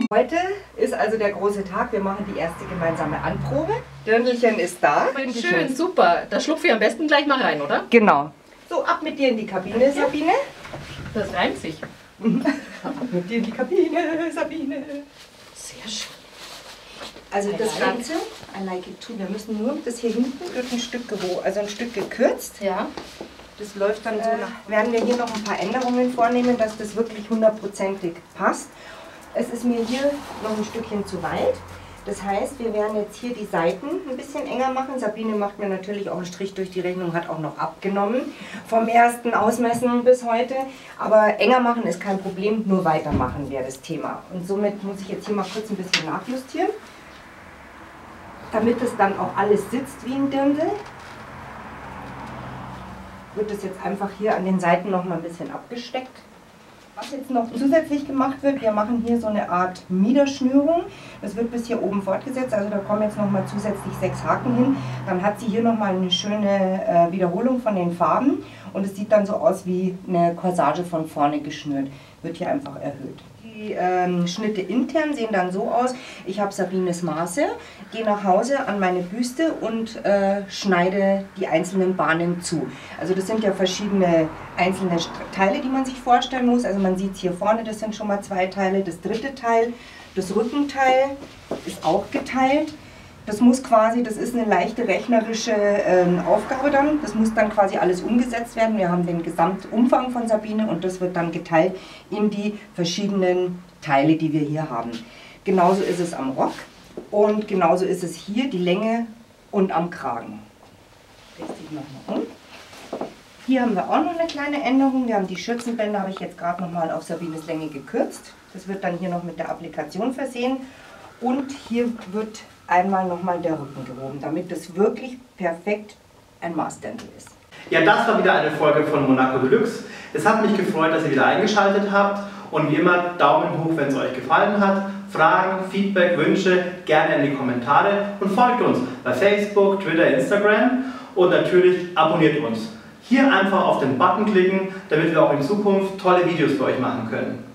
Heute ist also der große Tag. Wir machen die erste gemeinsame Anprobe. Dirndlchen ist da. Schön, super. Da schlupfe ich am besten gleich mal rein, oder? Genau. So, ab mit dir in die Kabine, Sabine. Das reimt sich. Ab mit dir in die Kabine, Sabine. Sehr schön. Also das Ganze, I like it too. Wir müssen nur, das hier hinten wird ein Stück also ein Stück gekürzt. Ja. Das läuft dann so nach. Werden wir hier noch ein paar Änderungen vornehmen, dass das wirklich hundertprozentig passt. Es ist mir hier noch ein Stückchen zu weit. Das heißt, wir werden jetzt hier die Seiten ein bisschen enger machen. Sabine macht mir natürlich auch einen Strich durch die Rechnung, hat auch noch abgenommen vom ersten Ausmessen bis heute. Aber enger machen ist kein Problem, nur weitermachen wäre das Thema. Und somit muss ich jetzt hier mal kurz ein bisschen nachjustieren, damit es dann auch alles sitzt wie ein Dirndl. Wird es jetzt einfach hier an den Seiten noch mal ein bisschen abgesteckt. Was jetzt noch zusätzlich gemacht wird, wir machen hier so eine Art Miederschnürung. Das wird bis hier oben fortgesetzt, also da kommen jetzt noch mal zusätzlich 6 Haken hin. Dann hat sie hier noch mal eine schöne Wiederholung von den Farben und es sieht dann so aus wie eine Corsage von vorne geschnürt. Wird hier einfach erhöht. Die Schnitte intern sehen dann so aus. Ich habe Sabines Maße, gehe nach Hause an meine Büste und schneide die einzelnen Bahnen zu. Also das sind ja verschiedene einzelne Teile, die man sich vorstellen muss. Also man sieht es hier vorne, das sind schon mal 2 Teile. Das dritte Teil, das Rückenteil, ist auch geteilt. Das muss quasi, das ist eine leichte rechnerische Aufgabe dann. Das muss dann quasi alles umgesetzt werden. Wir haben den Gesamtumfang von Sabine und das wird dann geteilt in die verschiedenen Teile, die wir hier haben. Genauso ist es am Rock und genauso ist es hier, die Länge und am Kragen. Drehst dich nochmal um. Hier haben wir auch noch eine kleine Änderung. Wir haben die Schürzenbänder, habe ich jetzt gerade nochmal auf Sabines Länge gekürzt. Das wird dann hier noch mit der Applikation versehen. Und hier wird einmal nochmal der Rücken gehoben, damit das wirklich perfekt ein Maßdirndl ist. Ja, das war wieder eine Folge von Monaco Deluxe. Es hat mich gefreut, dass ihr wieder eingeschaltet habt. Und wie immer, Daumen hoch, wenn es euch gefallen hat. Fragen, Feedback, Wünsche gerne in die Kommentare und folgt uns bei Facebook, Twitter, Instagram und natürlich abonniert uns. Hier einfach auf den Button klicken, damit wir auch in Zukunft tolle Videos für euch machen können.